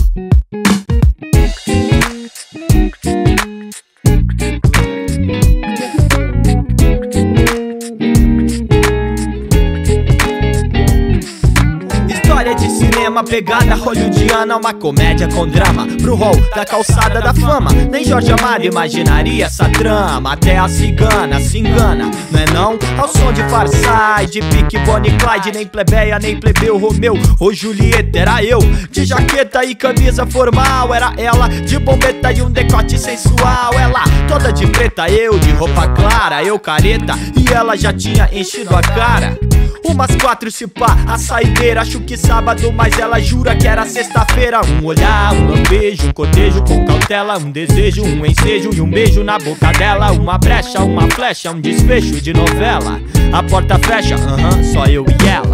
História de cinema, pegada hollywoodiana, uma comédia com drama, pro hall da calçada da fama. Nem Jorge Amado imaginaria essa trama. Até a cigana se engana, não é não? Ao som de Farside, de Pique, Bonnie Clyde. Nem plebeia, nem plebeu, Romeu ou Julieta. Era eu, de jaqueta e camisa formal. Era ela, de bombeta e um decote sensual. Ela, toda de preta, eu de roupa clara. Eu careta, e ela já tinha enchido a cara. Umas 4 se pá, a saideira. Acho que sábado, mas ela jura que era sexta-feira. Um olhar, um lambejo, um cortejo com cautela. Um desejo, um ensejo e um beijo na boca dela. Uma brecha, uma flecha, um desfecho de novela. A porta fecha, só eu e ela.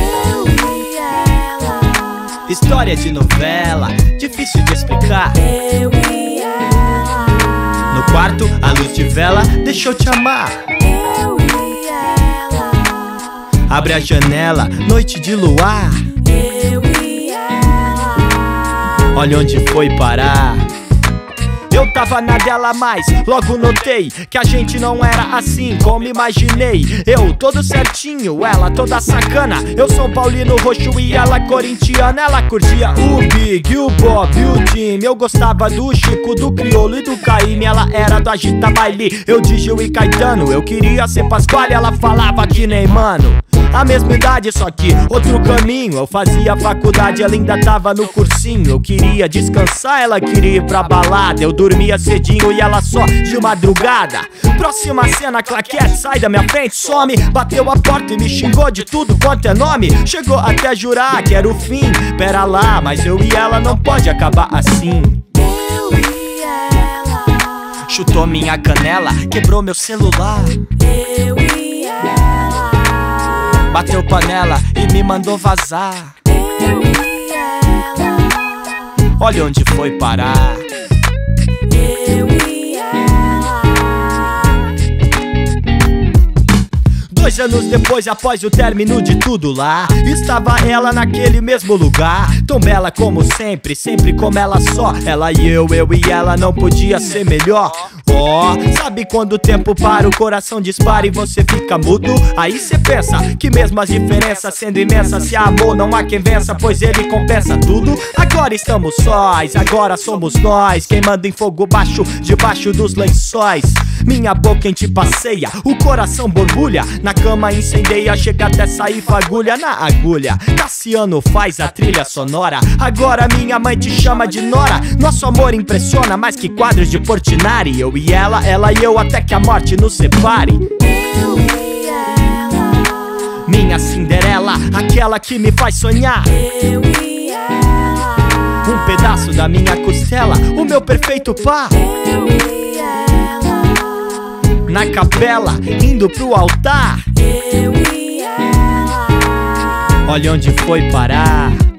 História de novela, difícil de explicar. Eu e ela. No quarto, a luz de vela, deixa eu te amar. Eu e ela. Abre a janela, noite de luar. Eu e ela. Olha onde foi parar. Eu tava na dela, mas logo notei que a gente não era assim como imaginei. Eu todo certinho, ela toda sacana. Eu São Paulino roxo e ela corintiana. Ela curtia o Big, o Bob, o Jim. Eu gostava do Chico, do Criolo e do Caymmi. Ela era do Agita Baile, eu de Gil e Caetano. Eu queria ser Pasquale, ela falava que nem mano. A mesma idade, só que outro caminho. Eu fazia faculdade, ela ainda tava no cursinho. Eu queria descansar, ela queria ir pra balada. Eu dormia cedinho e ela só de madrugada. Próxima cena, claquete, sai da minha frente, some. Bateu a porta e me xingou de tudo quanto é nome. Chegou até a jurar que era o fim. Pera lá, mas eu e ela não pode acabar assim. Eu e ela. Chutou minha canela, quebrou meu celular. Eu e ela. Bateu panela e me mandou vazar. Eu e ela. Olha onde foi parar. Eu e ela. 2 anos depois, após o término de tudo lá, estava ela naquele mesmo lugar. Tão bela como sempre, sempre como ela só. Ela e eu e ela, não podia ser melhor. Sabe quando o tempo para, o coração dispara e você fica mudo? Aí cê pensa que mesmo as diferenças sendo imensas, se há amor não há quem vença, pois ele compensa tudo. Agora estamos sós, agora somos nós, queimando em fogo baixo, debaixo dos lençóis. Minha boca em te passeia, o coração borbulha. Na cama incendeia, chega até sair fagulha na agulha. Cassiano faz a trilha sonora. Agora minha mãe te chama de Nora. Nosso amor impressiona mais que quadros de Portinari. Eu e ela e eu até que a morte nos separe. Eu e ela. Minha Cinderela, aquela que me faz sonhar. Eu e ela. Um pedaço da minha costela, o meu perfeito par. Eu e ela. Na capela, indo pro altar. Eu e ela. Olha onde foi parar.